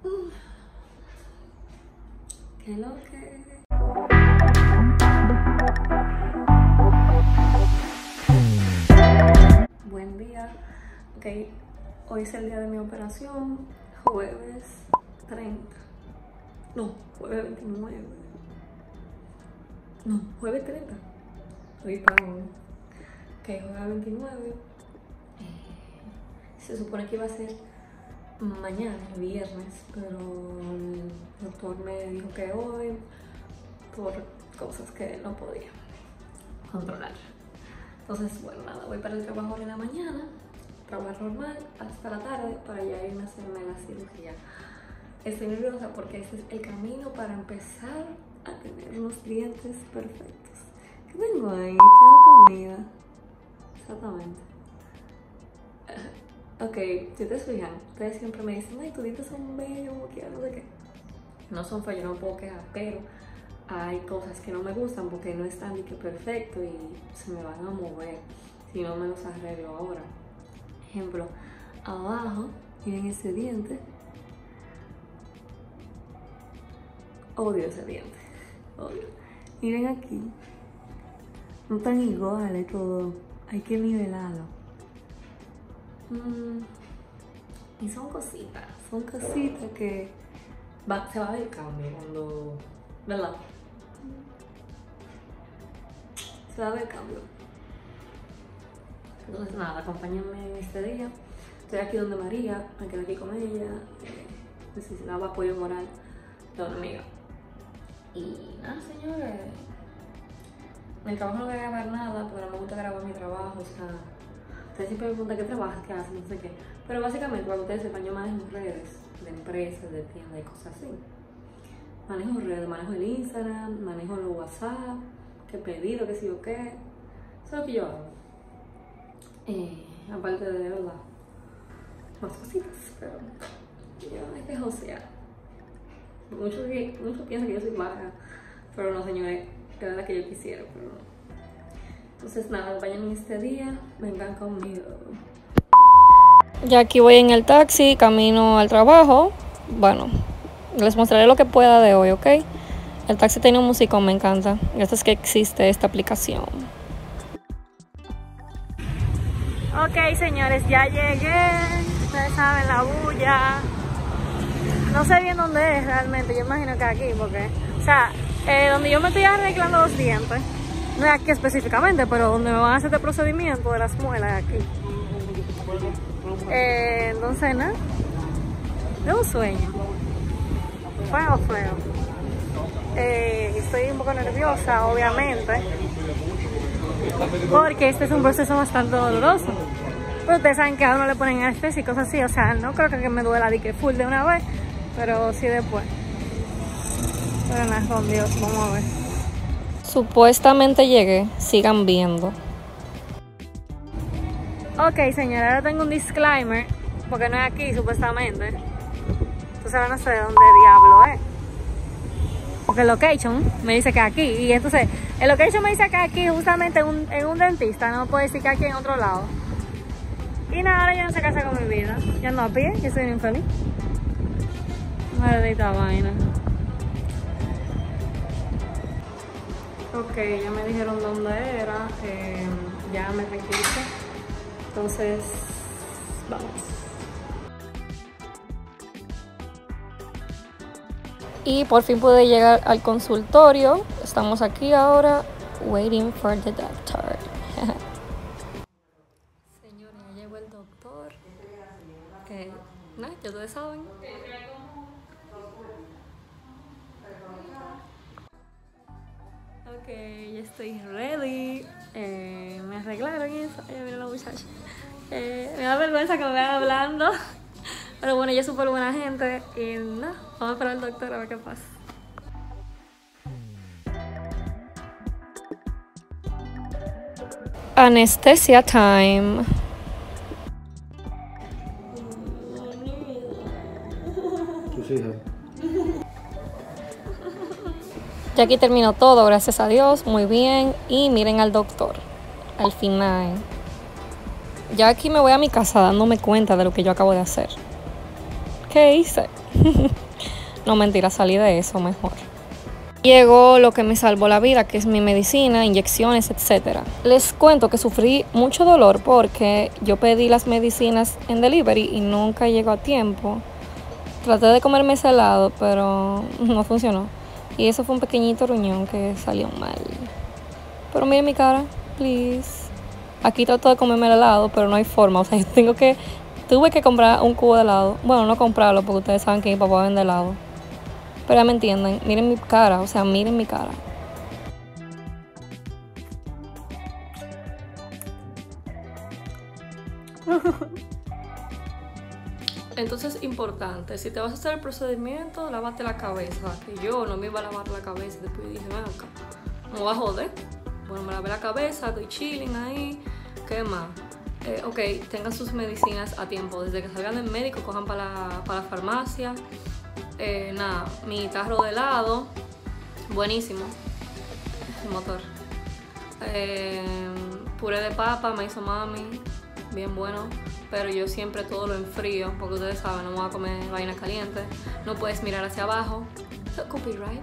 ¿Qué lo que? Buen día. Ok, hoy es el día de mi operación, jueves 30. No, jueves 29. No, jueves 30. Hoy pago. Ok, jueves 29. Se supone que iba a ser mañana, el viernes, pero el doctor me dijo que hoy, por cosas que no podía controlar. Entonces, bueno, nada, voy para el trabajo en la mañana, trabajar normal hasta la tarde para ya irme a hacerme la cirugía. Estoy nerviosa porque este es el camino para empezar a tener unos dientes perfectos. ¿Qué tengo ahí? Tengo comida. Exactamente. Ok, si ustedes fijan, ustedes siempre me dicen, ay, tus dientes son bellos, que no sé qué. No son feos, yo no me puedo quejar, pero hay cosas que no me gustan porque no están ni que perfecto y se me van a mover si no me los arreglo ahora. Ejemplo, abajo, miren ese diente. Odio ese diente, odio. Miren aquí, no están iguales todo, hay que nivelarlo. Y son cositas que se va a ver el cambio cuando, ¿verdad? Se va a ver el cambio. Entonces nada, acompáñenme en este día. Estoy aquí donde María, me quedé aquí con ella. Necesitaba apoyo moral de una amiga. Y nada, señores. En el trabajo no voy a grabar nada porque no me gusta grabar mi trabajo, o sea. Ustedes siempre me preguntan qué trabajas, qué haces, no sé qué. Pero básicamente, cuando ustedes sepan, yo manejo redes de empresas, de tiendas y cosas así. Manejo redes, manejo el Instagram, manejo el WhatsApp, qué pedido, qué sé yo qué. Eso es lo que yo hago. Aparte de verdad, más cositas, pero yo hay que josear. Muchos piensan que yo soy baja, pero no, señores, que es la que yo quisiera, pero no. Entonces nada, acompáñenme este día, vengan conmigo. Ya aquí voy en el taxi, camino al trabajo. Bueno, les mostraré lo que pueda de hoy, ¿ok? El taxi tiene un musicón, me encanta. Gracias que existe esta aplicación. Ok, señores, ya llegué. Ustedes saben, la bulla. No sé bien dónde es realmente, yo imagino que aquí, porque... O sea, donde yo me estoy arreglando los dientes. No es aquí específicamente, pero donde me van a hacer este procedimiento de las muelas aquí. Entonces, nada, es un sueño. Feo. Estoy un poco nerviosa, obviamente, porque este es un proceso bastante doloroso. Pero ustedes saben que a uno le ponen anestésicos así, o sea, no creo que me duela de que full de una vez, pero sí después. Pero nada, con Dios, vamos a ver. Supuestamente llegué, sigan viendo. Ok, señora, ahora tengo un disclaimer, porque no es aquí supuestamente. Entonces ahora no sé de dónde diablo es. Porque el location me dice que aquí, y entonces el location me dice que aquí justamente en un dentista, no puede decir que aquí en otro lado. Y nada, ahora yo no sé qué hacer con mi vida. Yo ando a pie, yo soy un infeliz. Maldita vaina. Ok, ya me dijeron dónde era, ya me tranquilicé. Entonces, vamos. Y por fin pude llegar al consultorio. Estamos aquí ahora, waiting for the doctor. Señores, ya llegó el doctor. Nada, ya ustedes saben. Ok, ya estoy ready. Me arreglaron y eso. Ya miren la muchacha. Me da vergüenza que me vean hablando. Pero bueno, ella es súper buena gente. Y nada, vamos a esperar al doctor a ver qué pasa. Anestesia time. Tus hijas. Ya aquí terminó todo, gracias a Dios, muy bien. Y miren al doctor, al final. Ya aquí me voy a mi casa dándome cuenta de lo que yo acabo de hacer. ¿Qué hice? No, mentira, salí de eso mejor. Llegó lo que me salvó la vida, que es mi medicina, inyecciones, etc. Les cuento que sufrí mucho dolor porque yo pedí las medicinas en delivery y nunca llegó a tiempo. Traté de comerme ese helado, pero no funcionó. Y eso fue un pequeñito ruñón que salió mal. Pero miren mi cara, please. Aquí trato de comerme el helado, pero no hay forma. O sea, tuve que comprar un cubo de helado. Bueno, no comprarlo porque ustedes saben que mi papá vende helado. Pero ya me entienden, miren mi cara, o sea, miren mi cara. Entonces, importante, si te vas a hacer el procedimiento, lávate la cabeza. Que yo no me iba a lavar la cabeza. Después dije, ven acá, no va a joder. Bueno, me lavé la cabeza, estoy chilling ahí. ¿Qué más? Ok, tengan sus medicinas a tiempo. Desde que salgan del médico, cojan para la farmacia. Nada, mi tarro de helado, buenísimo, el motor. Puré de papa me hizo mami, bien bueno, pero yo siempre todo lo enfrío, porque ustedes saben, no me voy a comer vaina caliente. No puedes mirar hacia abajo. Copyright.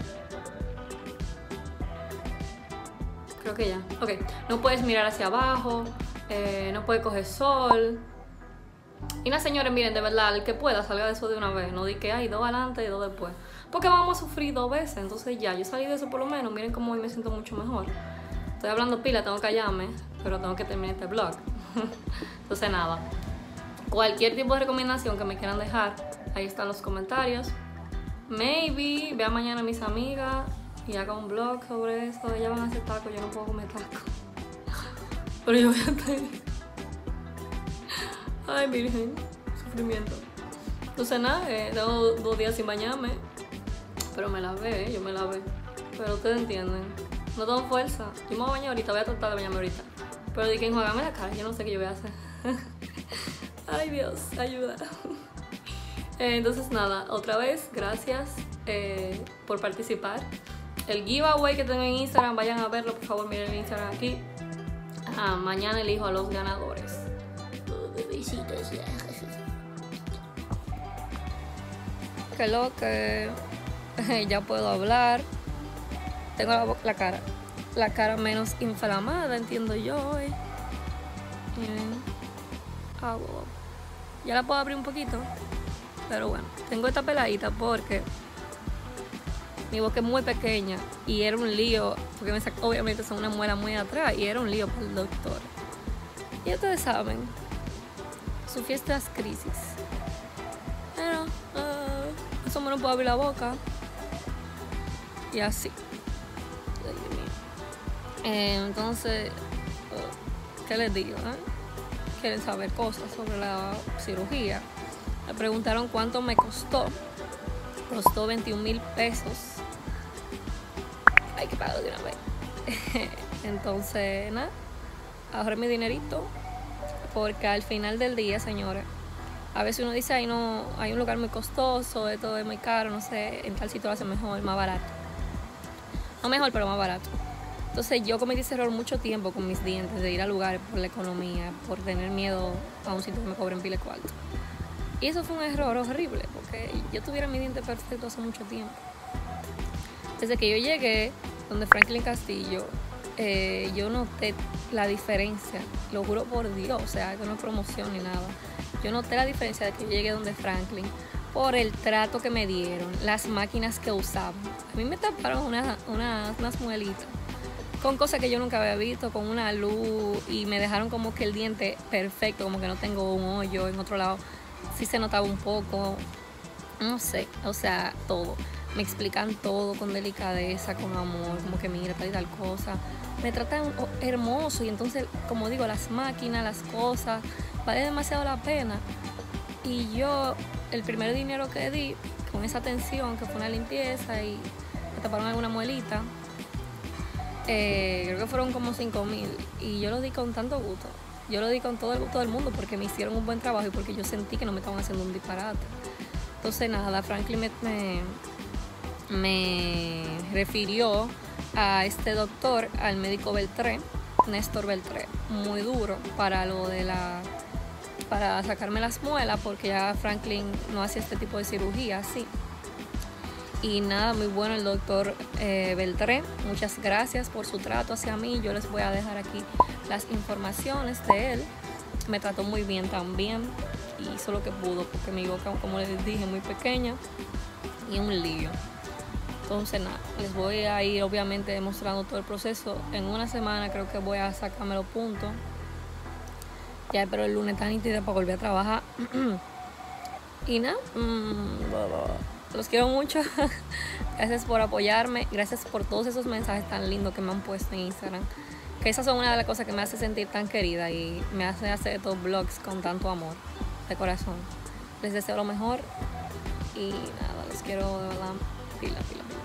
Creo que ya. Ok, no puedes mirar hacia abajo, no puedes coger sol. Y nada, señores, miren, de verdad, el que pueda salga de eso de una vez. No di que hay 2 adelante y 2 después. Porque vamos a sufrir 2 veces. Entonces ya, yo salí de eso por lo menos. Miren cómo hoy me siento mucho mejor. Estoy hablando pila, tengo que callarme, pero tengo que terminar este vlog. Entonces nada, cualquier tipo de recomendación que me quieran dejar, ahí están los comentarios. Maybe vean mañana a mis amigas y haga un vlog sobre eso. Ellas van a hacer tacos, yo no puedo comer tacos. Pero yo voy a estar... Ay, virgen, sufrimiento. Entonces nada, tengo 2 días sin bañarme. Pero me lavé, yo me lavé. Pero ustedes entienden, no tengo fuerza. Yo me voy a bañar ahorita, voy a tratar de bañarme ahorita. Pero dije, enjuágame la cara, yo no sé qué yo voy a hacer. Ay, Dios, ayuda. Entonces nada, otra vez, gracias por participar. El giveaway que tengo en Instagram, vayan a verlo, por favor, miren el Instagram aquí. Mañana elijo a los ganadores. Besitos. Que lo que ya puedo hablar. Tengo la cara menos inflamada, entiendo yo hoy. Miren. Bueno. Ya la puedo abrir un poquito. Pero bueno, tengo esta peladita porque mi boca es muy pequeña y era un lío, porque obviamente son una muela muy atrás y era un lío para el doctor. Y ustedes saben, su fiesta es crisis. Pero eso me no puedo abrir la boca. Y así. Entonces, ¿qué les digo? Quieren saber cosas sobre la cirugía. Me preguntaron cuánto me costó. Costó 21,000 pesos. Hay que pagarlo de una vez. Entonces, nada, ahorré mi dinerito. Porque al final del día, señores, a veces uno dice, ay, no, hay un lugar muy costoso, esto es muy caro, no sé, en tal sitio lo hacen mejor, más barato. No mejor, pero más barato. Entonces yo cometí ese error mucho tiempo con mis dientes, de ir a lugares por la economía, por tener miedo a un sitio que me cobren pile cuarto. Y eso fue un error horrible, porque yo tuviera mi diente perfecto hace mucho tiempo. Desde que yo llegué donde Franklin Castillo, yo noté la diferencia, lo juro por Dios, o sea, que no es promoción ni nada. Yo noté la diferencia de que yo llegué donde Franklin por el trato que me dieron, las máquinas que usaban. A mí me taparon unas muelitas con cosas que yo nunca había visto, con una luz, y me dejaron como que el diente perfecto, como que no tengo un hoyo. En otro lado sí se notaba un poco, no sé, o sea, todo. Me explican todo con delicadeza, con amor, como que mira, tal y tal cosa. Me tratan hermoso y entonces, como digo, las máquinas, las cosas, vale demasiado la pena. Y yo, el primer dinero que di, con esa atención, que fue una limpieza y me taparon alguna muelita, creo que fueron como 5,000. Y yo lo di con tanto gusto. Yo lo di con todo el gusto del mundo porque me hicieron un buen trabajo y porque yo sentí que no me estaban haciendo un disparate. Entonces nada, Franklin me refirió a este doctor, al médico Beltré, Néstor Beltré, muy duro para lo de para sacarme las muelas, porque ya Franklin no hacía este tipo de cirugía así. Y nada, muy bueno el doctor Beltré. Muchas gracias por su trato hacia mí. Yo les voy a dejar aquí las informaciones de él. Me trató muy bien también. Y hizo lo que pudo, porque mi boca, como les dije, muy pequeña y un lío. Entonces nada, les voy a ir obviamente demostrando todo el proceso. En una semana creo que voy a sacarme los puntos. Ya espero el lunes tan nítida para volver a trabajar. Y nada, los quiero mucho. Gracias por apoyarme. Gracias por todos esos mensajes tan lindos que me han puesto en Instagram. Que esas son una de las cosas que me hace sentir tan querida y me hace hacer estos vlogs con tanto amor de corazón. Les deseo lo mejor y nada, los quiero de verdad pila.